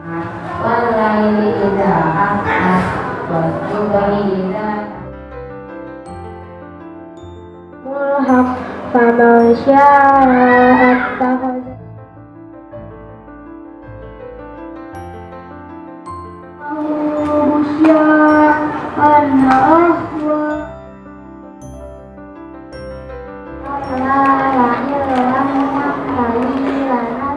Walaili idza as'as wa subhi idza mulhaq faman syaa'a attakhadha sya'an ahwa la ilaha illallah.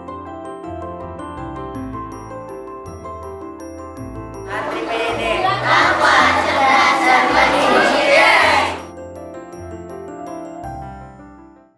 Antri PD.